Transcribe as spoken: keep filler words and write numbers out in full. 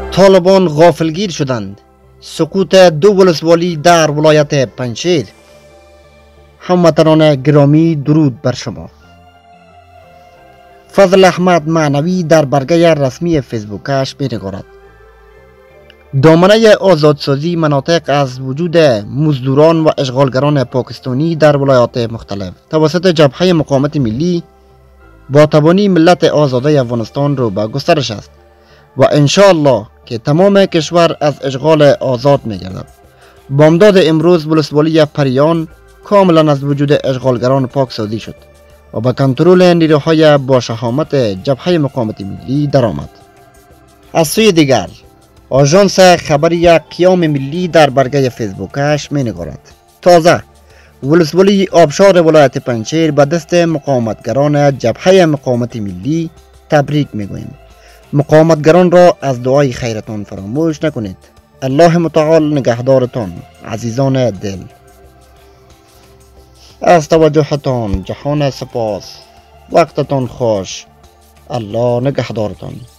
طالبان غافلگیر شدند. سقوط دو ولسوالی در ولایت پنجشیر. هموطنان گرامی، درود بر شما. فضل احمد معنوی در برگه رسمی فیسبوکش می‌نگارد: دامنه آزادسازی مناطق از وجود مزدوران و اشغالگران پاکستانی در ولایات مختلف توسط جبهه مقاومت ملی با توانی ملت آزاده افغانستان رو به گسترش است و انشاءالله که تمام کشور از اشغال آزاد می‌گردد. بامداد امروز ولسوالی پریان کاملا از وجود اشغالگران پاکسازی شد و به کنترل نیروهای با شهامت جبهه مقاومت ملی درآمد. از سوی دیگر آژانس خبری قیام ملی در برگه فیسبوکش می‌نگارد: تازه ولسوالی آبشار ولایت پنجشیر به دست مقاومتگران جبهه مقاومت ملی تبریک میگوییم. مقاومتگران را از دعای خیرتان فراموش نکنید. الله متعال نگهدارتان عزیزان دل. از توجهتان جهان سپاس. وقتتان خوش. الله نگهدارتان.